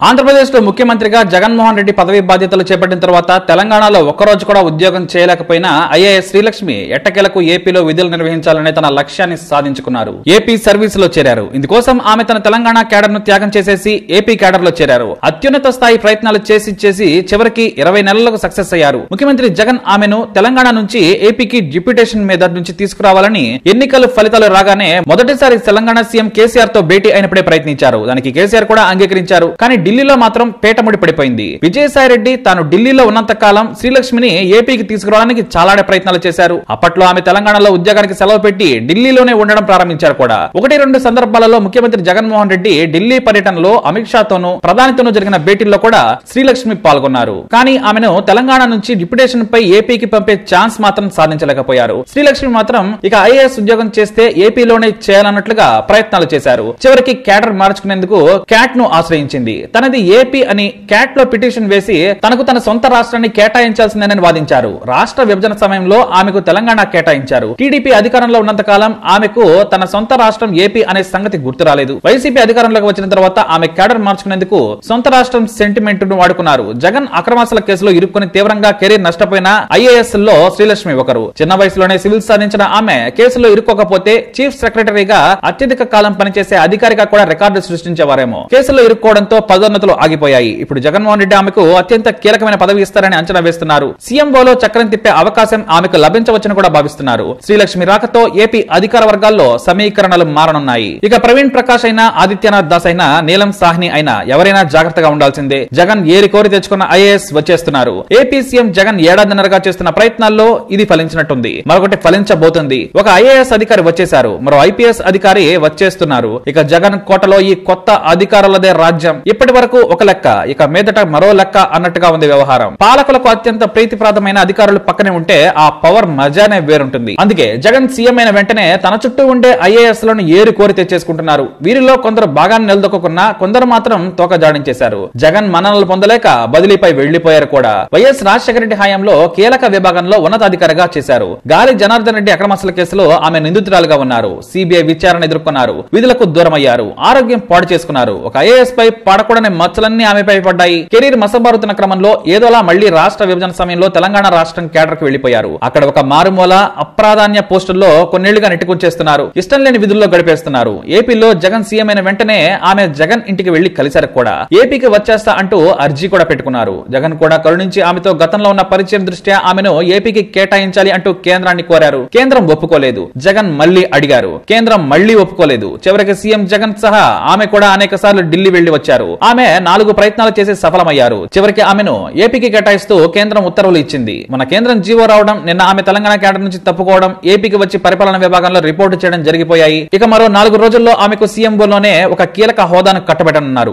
ఆంధ్రప్రదేశ్ లో ముఖ్యమంత్రిగా జగన్మోహన్ రెడ్డి పదవి బాధ్యతలు చేపట్టిన తర్వాత తెలంగాణలో ఒక్కరోజు కూడా ఉద్యోగం చేయలేకపోయినా ఐఏఎస్ శ్రీలక్ష్మి ఎట్టకేలకు ఏపీలో విధులు నిర్వహించాలనే తన లక్ష్యాన్ని సాధించుకున్నారు. ఏపీ సర్వీస్ లో చేరారు. ఇందుకోసం ఆమె తన తెలంగాణ క్యాడర్ ను త్యాగం చేసేసి ఏపీ క్యాడర్ లో చేరారు. అత్యున్నత స్థాయి ప్రయత్నాలు చేసి చివరికి 20 నెలలకు సక్సెస్ అయ్యారు. ముఖ్యమంత్రి జగన్ ఆమెను తెలంగాణ నుంచి ఏపీకి డిప్యూటేషన్ మీద నుంచి తీసుకురావాలని ఎన్నికల ఫలితాలు రాగానే మొదటిసారి తెలంగాణ సీఎం కేసీఆర్ తో భేటీ అయినప్పుడే ప్రయత్నించారు. దానికి కేసీఆర్ కూడా అంగీకరించారు. కానీ ఢిల్లీలో మాత్రం పేటముడి పడిపోయింది. విజయసాయిరెడ్డి తాను ఢిల్లీలో ఉన్నంత కాలం శ్రీలక్ష్మిని ఏపీకి తీసుకురావడానికి చాలాడే ప్రయత్నాలు చేశారు. అప్పట్లో ఆమె తెలంగాణలో ఉద్యోగానికి సెలవు పెట్టి ఢిల్లీలోనే ఉండడం ప్రారంభించారు కూడా. 1-2 సందర్భాలలో ముఖ్యమంత్రి జగన్మోహన్ రెడ్డి ఢిల్లీ పర్యటనలో అమిత్ షాతోనూ ప్రధానితోనూ జరిగిన భేటీల్లో కూడా శ్రీలక్ష్మి పాల్గొన్నారు. కానీ ఆమెను తెలంగాణ నుంచి డిప్యూటేషన్ పై ఏపీకి పంపే ఛాన్స్ మాత్రం సాధించలేకపోయారు. శ్రీలక్ష్మి మాత్రం ఇక ఐఏఎస్ ఉద్యోగం చేస్తే ఏపీలోనే చేయాలన్నట్లుగా ప్రయత్నాలు చేశారు. చివరికి క్యాడర్ మార్చుకునేందుకు క్యాట్ ను ఆశ్రయించింది. తనది ఏపీ అని క్యాట్ లో పిటిషన్ వేసి తనకు తన సొంత రాష్ట్రాన్ని కేటాయించాల్సిందేనని వాదించారు. రాష్ట్ర విభజన సమయంలో ఆమెకు తెలంగాణ కేటాయించారు. టీడీపీ అధికారంలో ఉన్నంత కాలం ఆమెకు తన సొంత రాష్ట్రం ఏపీ అనే సంగతి గుర్తు రాలేదు. వైసీపీ అధికారంలోకి వచ్చిన తర్వాత ఆమె క్యాడర్ మార్చుకునేందుకు సొంత రాష్ట్రం సెంటిమెంట్ ను వాడుకున్నారు. జగన్ అక్రమాస్తుల కేసులో ఇరుక్కుని తీవ్రంగా కెరీర్ నష్టపోయిన ఐఏఎస్ లో శ్రీలక్ష్మి ఒకరు. చిన్న వయసులోనే సివిల్ సాధించిన ఆమె కేసులో ఇరుక్కోకపోతే చీఫ్ సెక్రటరీగా అత్యధిక కాలం పనిచేసే అధికారిగా కూడా రికార్డు సృష్టించేవారేమో. కేసులో ఇరుక్కోవడంతో పదోన్నతులు ఆగిపోయాయి. ఇప్పుడు జగన్మోహన్ రెడ్డి ఆమెకు అత్యంత కీలకమైన పదవి ఇస్తారని అంచనా వేస్తున్నారు. సీఎంఓలో చక్రం తిప్పే అవకాశం ఆమెకు లభించవచ్చని కూడా భావిస్తున్నారు. శ్రీలక్ష్మి రాకతో ఏపీ అధికార వర్గాల్లో సమీకరణలు మారనున్నాయి. ఇక ప్రవీణ్ ప్రకాష్ అయినా, ఆదిత్యనాథ్ దాస్ అయినా, నీలం సాహ్ని అయినా ఎవరైనా జాగ్రత్తగా ఉండాల్సిందే. జగన్ ఏరి కోరి తెచ్చుకున్న ఐఏఎస్ వచ్చేస్తున్నారు. ఏపీ సీఎం జగన్ ఏడాదిన్నరగా చేస్తున్న ప్రయత్నాల్లో ఇది ఫలించినట్టుంది. మరొకటి ఫలించబోతుంది. ఒక ఐఏఎస్ అధికారి వచ్చేశారు. మరో ఐపీఎస్ అధికారి వచ్చేస్తున్నారు. ఇక జగన్ కోటలో ఈ కొత్త అధికారులదే రాజ్యం. ఇప్పటి వరకు ఒక లెక్క, ఇక మీదట మరో లెక్క అన్నట్టుగా ఉంది వ్యవహారం. పాలకులకు అత్యంత ప్రీతిప్రాదమైన అధికారులు పక్కనే ఉంటే ఆ పవర్ మజానే వేరుంటుంది. అందుకే జగన్ సీఎం అయిన వెంటనే తన చుట్టూ ఉండే ఐఏఎస్ లను ఏరి కోరి తెచ్చేసుకుంటున్నారు. వీరిలో కొందరు బాగానే నిలదొక్కున్నా కొందరు మాత్రం తోక జాడించేశారు. జగన్ మన్ననలు పొందలేక బదిలీపై వెళ్లిపోయారు కూడా. వైఎస్ రాజశేఖర రెడ్డి హయాంలో కీలక విభాగంలో ఉన్నతాధికారిగా చేశారు. గాలి జనార్దన్ రెడ్డి అక్రమాస్తుల కేసులో ఆమె నిందితురాలుగా ఉన్నారు. సిబిఐ విచారణ ఎదుర్కొన్నారు. విధులకు దూరమయ్యారు. ఆరోగ్యం పాడు చేసుకున్నారు. ఒక ఐఏఎస్ పై పడకూడని మచ్చలన్నీ ఆమెపై పడ్డాయి. కెరీర్ మసబారుతున్న క్రమంలో ఏదోలా మళ్లీ రాష్ట్ర విభజన సమయంలో తెలంగాణ రాష్ట్రం క్యాడర్ కు వెళ్లిపోయారు. అక్కడ ఒక మారుమూల అప్రాధాన్య పోస్టుల్లో కొన్నేళ్లుగా నెట్టుకొచ్చేస్తున్నారు. ఇష్టం లేని విధుల్లో గడిపేస్తున్నారు. ఏపీలో జగన్ సీఎం అయిన వెంటనే ఆమె జగన్ ఇంటికి వెళ్లి కలిశారు కూడా. ఏపీకి వచ్చేస్తా అంటూ అర్జీ కూడా పెట్టుకున్నారు. జగన్ కూడా కరుణించి ఆమెతో గతంలో ఉన్న పరిచయం దృష్ట్యా ఆమెను ఏపీకి కేటాయించాలి అంటూ కేంద్రాన్ని కోరారు. కేంద్రం ఒప్పుకోలేదు. జగన్ మళ్లీ అడిగారు. కేంద్రం మళ్లీ ఒప్పుకోలేదు. చివరికి సీఎం జగన్ సహా ఆమె కూడా అనేక సార్లు ఢిల్లీ వెళ్లి వచ్చారు. ఆమె 4 ప్రయత్నాలు చేసి సఫలమయ్యారు. చివరికి ఆమెను ఏపీకి కేటాయిస్తూ కేంద్రం ఉత్తర్వులు ఇచ్చింది. మన కేంద్రం జీవో రావడం, నిన్న ఆమె తెలంగాణ క్యాడర్ నుంచి తప్పుకోవడం, ఏపీకి వచ్చి పరిపాలన విభాగంలో రిపోర్టు చేయడం జరిగిపోయాయి. ఇక మరో 4 రోజుల్లో ఆమెకు సీఎంఓలోనే ఒక కీలక హోదాను కట్టబెట్టనున్నారు.